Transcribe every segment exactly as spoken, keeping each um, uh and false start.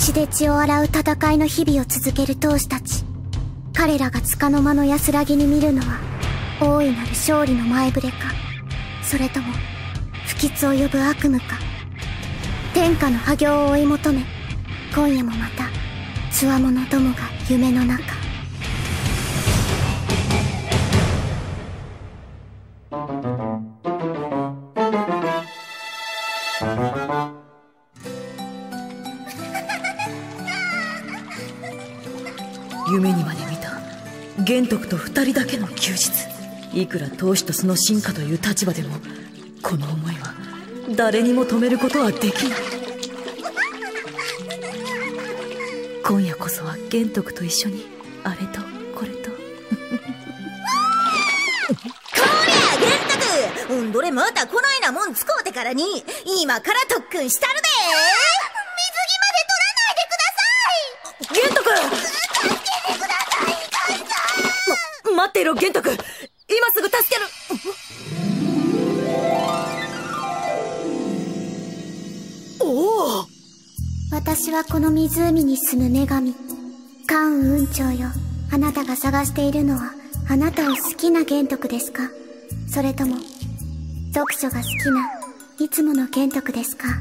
血で血を洗う戦いの日々を続ける闘士たち。彼らが束の間の安らぎに見るのは大いなる勝利の前触れか、それとも不吉を呼ぶ悪夢か。天下の破業を追い求め、今夜もまたつわものどもが夢の中。 夢にまで見た玄徳と二人だけの休日。いくら当主とその臣下という立場でも、この思いは誰にも止めることはできない。今夜こそは玄徳と一緒にあれとこれと。こりゃ玄徳、うんどれまたこないなもん使うてからに今から特訓したるで。水着まで取らないでください。玄徳、助けてください。 ま、待っていろ玄徳、今すぐ助ける。おお、 私はこの湖に住む女神、関羽雲長よ。あなたが探しているのはあなたを好きな玄徳ですか、それとも読書が好きないつもの玄徳ですか。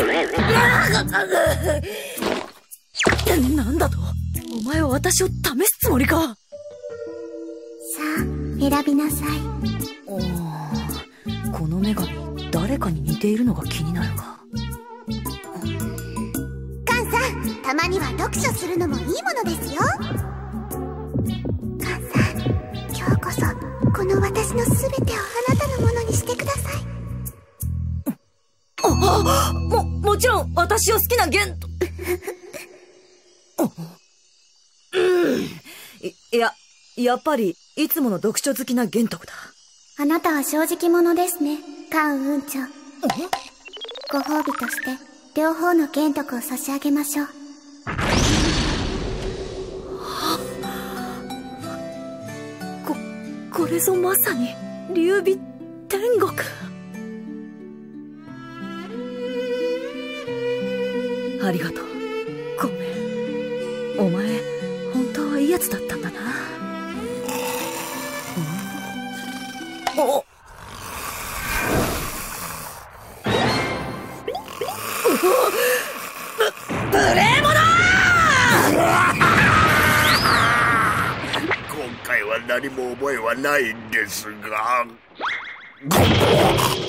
なんだと、お前は私を試すつもりか。さあ選びなさい。 おー、この女神誰かに似ているのが気になるが。 カンさん、たまには読書するのもいいものですよ。カンさん、今日こそこの私の全てをあなたのものにしてください。 あ、も、もちろん私を好きな玄うん、いや、やっぱりいつもの読書好きな玄徳だ。 あなたは正直者ですね、関羽雲長。ご褒美として両方の玄徳を差し上げましょう。 こ、これぞまさに劉備天国。ありがとう。ごめん。お前、本当はいいやつだったんだな。お無礼者！ 今回は何も覚えはないんですが。